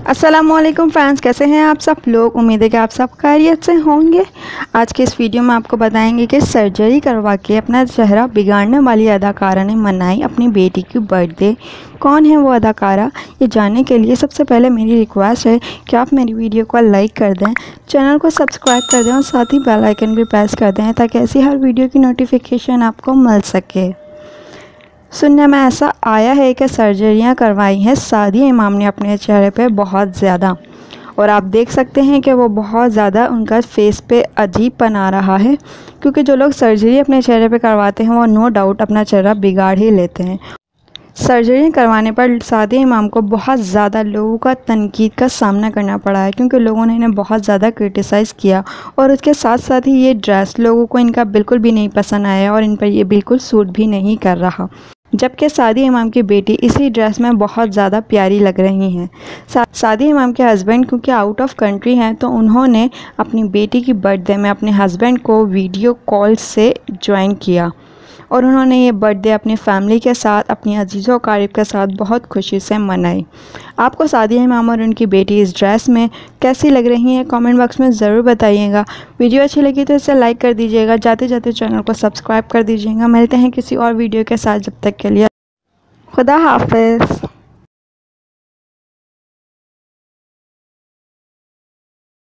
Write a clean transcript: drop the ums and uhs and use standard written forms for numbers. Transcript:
अस्सलामुअलैकुम फ्रेंड्स, कैसे हैं आप सब लोग। उम्मीद है कि आप सब खैरियत से होंगे। आज के इस वीडियो में आपको बताएंगे कि सर्जरी करवा के अपना चेहरा बिगाड़ने वाली अदाकारा ने मनाई अपनी बेटी की बर्थडे। कौन है वो अदाकारा, ये जानने के लिए सबसे पहले मेरी रिक्वेस्ट है कि आप मेरी वीडियो को लाइक कर दें, चैनल को सब्सक्राइब कर दें और साथ ही बेल आइकन भी प्रेस कर दें ताकि ऐसी हर वीडियो की नोटिफिकेशन आपको मिल सके। सुनने में ऐसा आया है कि सर्जरियां करवाई हैं सादिया इमाम ने अपने चेहरे पे बहुत ज़्यादा, और आप देख सकते हैं कि वो बहुत ज़्यादा उनका फेस पे अजीबपन आ रहा है, क्योंकि जो लोग सर्जरी अपने चेहरे पे करवाते हैं वो नो डाउट अपना चेहरा बिगाड़ ही लेते हैं। सर्जरी करवाने पर सादिया इमाम को बहुत ज़्यादा लोगों का तनकीद का सामना करना पड़ा है, क्योंकि लोगों ने इन्हें बहुत ज़्यादा क्रिटिसाइज़ किया और उसके साथ साथ ही ये ड्रेस लोगों को इनका बिल्कुल भी नहीं पसंद आया और इन पर ये बिल्कुल सूट भी नहीं कर रहा, जबकि सादिया इमाम की बेटी इसी ड्रेस में बहुत ज़्यादा प्यारी लग रही हैं। सादिया इमाम के हस्बैंड क्योंकि आउट ऑफ कंट्री हैं, तो उन्होंने अपनी बेटी की बर्थडे में अपने हस्बैंड को वीडियो कॉल से ज्वाइन किया और उन्होंने ये बर्थडे अपनी फैमिली के साथ, अपनी अजीज़ों कारिब के साथ बहुत खुशी से मनाई। आपको सादिया इमाम और उनकी बेटी इस ड्रेस में कैसी लग रही हैं, कमेंट बॉक्स में ज़रूर बताइएगा। वीडियो अच्छी लगी तो इसे लाइक कर दीजिएगा, जाते जाते चैनल को सब्सक्राइब कर दीजिएगा। मिलते हैं किसी और वीडियो के साथ, जब तक के लिए खुदा हाफिज़।